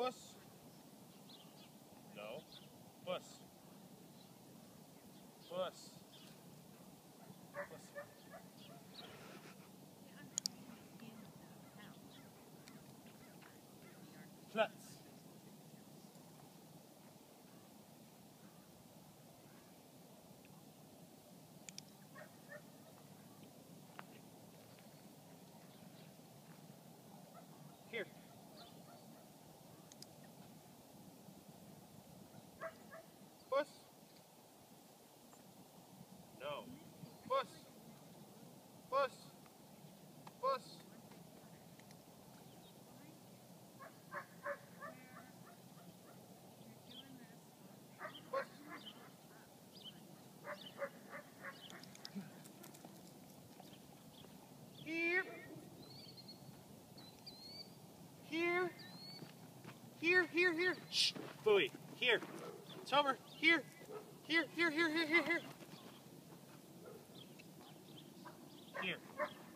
Puss. No. Puss. Puss. Puss. Klutz. Here. Puss. No. Puss. Puss. Puss. Puss. Here. Here. Here. Shh. Bowie. Here. It's over. Here. Here. Here. Here. Here.